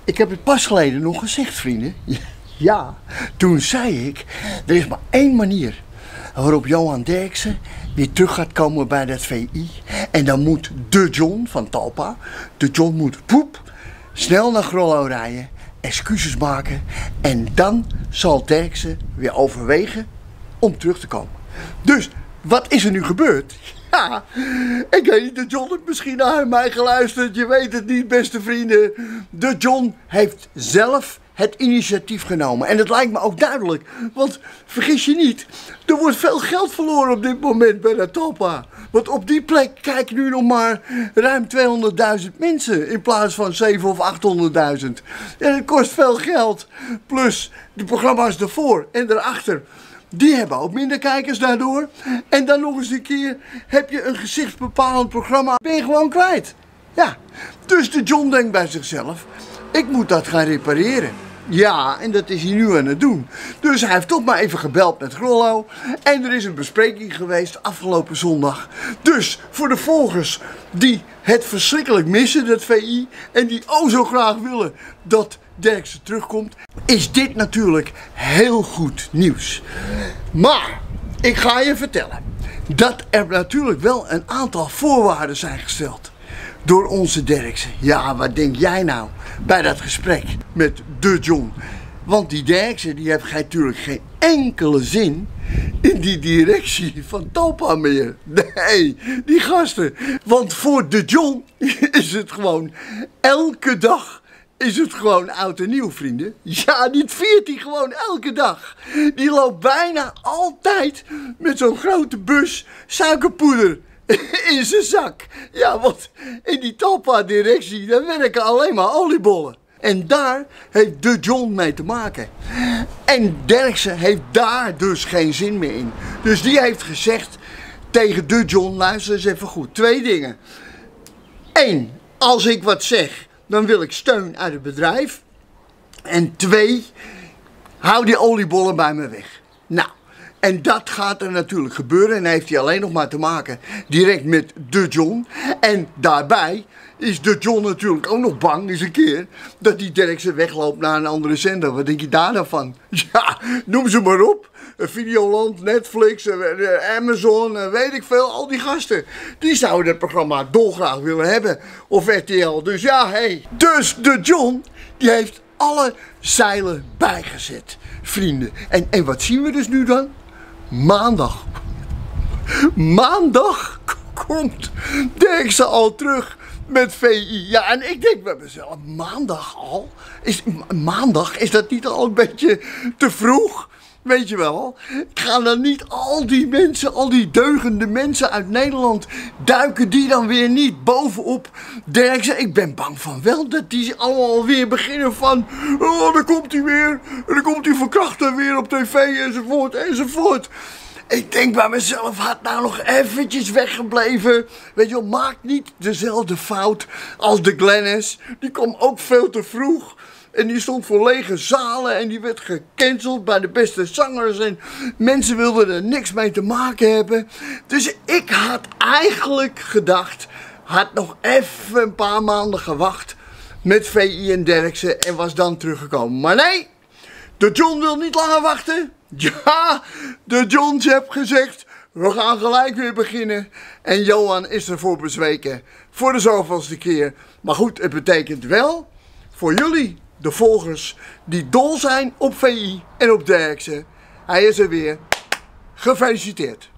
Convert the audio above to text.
Ik heb het pas geleden nog gezegd, vrienden. Ja, toen zei ik, er is maar één manier waarop Johan Derksen weer terug gaat komen bij dat VI. En dan moet de John van Talpa, de John moet snel naar Grollo rijden, excuses maken. En dan zal Derksen weer overwegen om terug te komen. Dus, wat is er nu gebeurd? Ja, ik weet niet, de John heeft misschien naar mij geluisterd. Je weet het niet, beste vrienden. De John heeft zelf het initiatief genomen. En het lijkt me ook duidelijk. Want, vergis je niet, er wordt veel geld verloren op dit moment bij de Talpa. Want op die plek kijken nu nog maar ruim 200.000 mensen in plaats van 700.000 of 800.000. En het kost veel geld. Plus de programma's ervoor en erachter. Die hebben ook minder kijkers daardoor. En dan nog eens een keer heb je een gezichtsbepalend programma. Ben je gewoon kwijt. Ja, dus de John denkt bij zichzelf, ik moet dat gaan repareren. Ja, en dat is hij nu aan het doen. Dus hij heeft toch maar even gebeld met Grollo. En er is een bespreking geweest afgelopen zondag. Dus voor de volgers die het verschrikkelijk missen, dat VI, en die zo graag willen dat Derksen terugkomt, is dit natuurlijk heel goed nieuws. Maar ik ga je vertellen dat er natuurlijk wel een aantal voorwaarden zijn gesteld door onze Derksen. Ja, wat denk jij nou bij dat gesprek met de John? Want die Derksen die heeft natuurlijk geen enkele zin in die directie van Talpa meer. Nee, die gasten. Want voor de John is het gewoon elke dag. Is het gewoon oud en nieuw, vrienden? Ja, die viert hij gewoon elke dag. Die loopt bijna altijd met zo'n grote bus suikerpoeder in zijn zak. Ja, want in die Talpa-directie, daar werken alleen maar oliebollen. En daar heeft de John mee te maken. En Derksen heeft daar dus geen zin meer in. Dus die heeft gezegd tegen de John, luister eens even goed. 2 dingen. 1, als ik wat zeg, dan wil ik steun uit het bedrijf. En 2, hou die oliebollen bij me weg. Nou, en dat gaat er natuurlijk gebeuren. En heeft hij alleen nog maar te maken direct met de John. En daarbij is de John natuurlijk ook nog bang eens een keer dat die Derksen wegloopt naar een andere zender. Wat denk je daar nou van? Ja, noem ze maar op. Videoland, Netflix, Amazon, weet ik veel. Al die gasten, die zouden het programma dolgraag willen hebben. Of RTL. Dus ja, hey. Dus de John, die heeft alle zeilen bijgezet, vrienden. En wat zien we dus nu dan? Maandag. Maandag komt Derksen al terug met VI. Ja, en ik denk bij mezelf, maandag al? Maandag, is dat niet al een beetje te vroeg? Weet je wel, gaan dan niet al die mensen, al die deugende mensen uit Nederland, duiken die dan weer niet bovenop Derksen? Ik ben bang van wel dat die allemaal weer beginnen van, oh, daar komt hij weer, en dan komt die verkrachter weer op tv, enzovoort, enzovoort. Ik denk bij mezelf, had nou nog eventjes weggebleven. Weet je wel, maak niet dezelfde fout als de Glennis. Die kwam ook veel te vroeg. En die stond voor lege zalen en die werd gecanceld bij de beste zangers. En mensen wilden er niks mee te maken hebben. Dus ik had eigenlijk gedacht, had nog even een paar maanden gewacht met VI en Derksen en was dan teruggekomen. Maar nee, de John wil niet langer wachten. Ja, de Johns heeft gezegd, we gaan gelijk weer beginnen. En Johan is ervoor bezweken voor de zoveelste keer. Maar goed, het betekent wel voor jullie, de volgers die dol zijn op VI en op Derksen. Hij is er weer. Gefeliciteerd.